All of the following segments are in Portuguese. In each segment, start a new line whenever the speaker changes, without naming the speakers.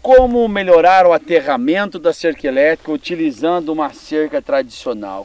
Como melhorar o aterramento da cerca elétrica utilizando uma cerca tradicional?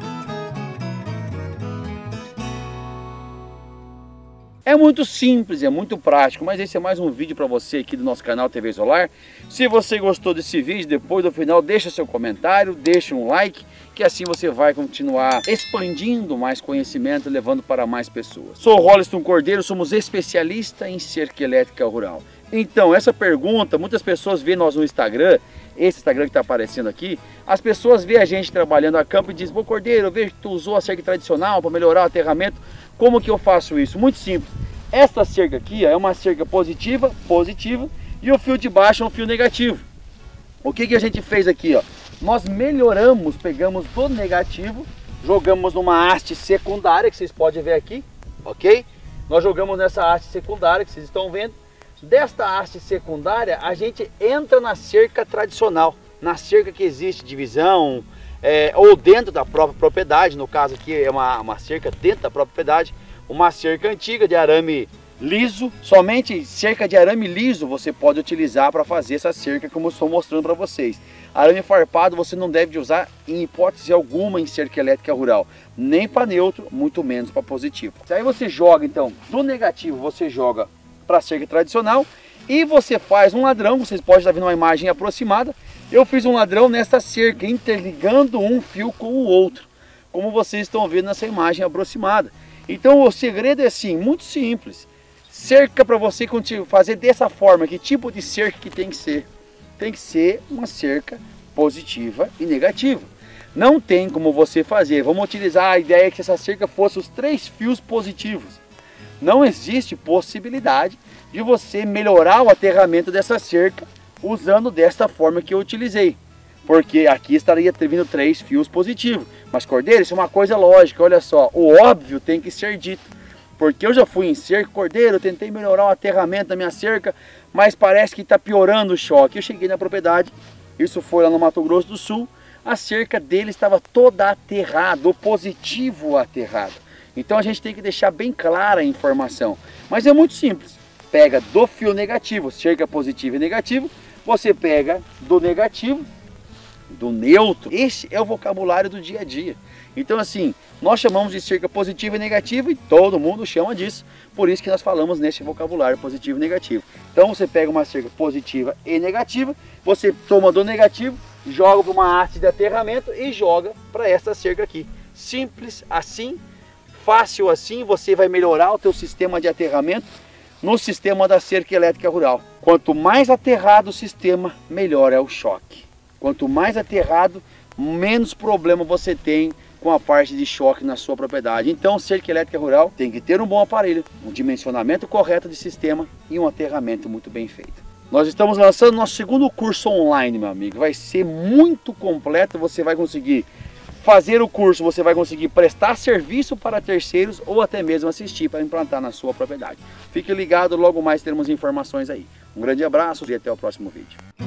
É muito simples, é muito prático, mas esse é mais um vídeo para você aqui do nosso canal TV Solar. Se você gostou desse vídeo, depois do final deixa seu comentário, deixa um like, que assim você vai continuar expandindo mais conhecimento, levando para mais pessoas. Sou Rolliston Cordeiro, somos especialistas em cerca elétrica rural. Então, essa pergunta, muitas pessoas veem nós no Instagram, esse Instagram que está aparecendo aqui, as pessoas veem a gente trabalhando a campo e dizem: "Pô, Cordeiro, eu vejo que tu usou a cerca tradicional para melhorar o aterramento. Como que eu faço isso?" Muito simples. Esta cerca aqui ó, é uma cerca positiva, e o fio de baixo é um fio negativo. O que a gente fez aqui? Ó? Nós melhoramos, pegamos do negativo, jogamos numa haste secundária, que vocês podem ver aqui, ok? Nós jogamos nessa haste secundária, que vocês estão vendo. Desta haste secundária, a gente entra na cerca tradicional, na cerca que existe divisão, ou dentro da própria propriedade. No caso aqui é uma cerca dentro da própria propriedade, uma cerca antiga de arame liso. Somente cerca de arame liso você pode utilizar para fazer essa cerca, como eu estou mostrando para vocês. Arame farpado você não deve usar em hipótese alguma em cerca elétrica rural, nem para neutro, muito menos para positivo. Aí você joga então do negativo, você joga para a cerca tradicional e você faz um ladrão. Vocês podem estar vendo uma imagem aproximada. Eu fiz um ladrão nesta cerca, interligando um fio com o outro, como vocês estão vendo nessa imagem aproximada. Então o segredo é assim, muito simples. Cerca, para você fazer dessa forma, que tipo de cerca que tem que ser? Tem que ser uma cerca positiva e negativa. Não tem como você fazer. Vamos utilizar a ideia que essa cerca fosse os 3 fios positivos. Não existe possibilidade de você melhorar o aterramento dessa cerca usando desta forma que eu utilizei, porque aqui estaria vindo 3 fios positivos. Mas Cordeiro, isso é uma coisa lógica, olha só, o óbvio tem que ser dito, porque eu já fui em cerca, Cordeiro, eu tentei melhorar o aterramento da minha cerca, mas parece que está piorando o choque. Eu cheguei na propriedade, isso foi lá no Mato Grosso do Sul, a cerca dele estava toda aterrada, o positivo aterrado. Então a gente tem que deixar bem clara a informação, mas é muito simples. Pega do fio negativo, cerca positiva e negativo, você pega do negativo, do neutro. Esse é o vocabulário do dia a dia. Então assim, nós chamamos de cerca positiva e negativa e todo mundo chama disso. Por isso que nós falamos nesse vocabulário positivo e negativo. Então você pega uma cerca positiva e negativa, você toma do negativo, joga para uma haste de aterramento e joga para essa cerca aqui. Simples assim, fácil assim, você vai melhorar o teu sistema de aterramento no sistema da cerca elétrica rural. Quanto mais aterrado o sistema, melhor é o choque. Quanto mais aterrado, menos problema você tem com a parte de choque na sua propriedade. Então, cerca elétrica rural tem que ter um bom aparelho, um dimensionamento correto de sistema e um aterramento muito bem feito. Nós estamos lançando nosso segundo curso online, meu amigo. Vai ser muito completo, você vai conseguir fazer o curso, você vai conseguir prestar serviço para terceiros ou até mesmo assistir para implantar na sua propriedade. Fique ligado, logo mais teremos informações aí. Um grande abraço e até o próximo vídeo.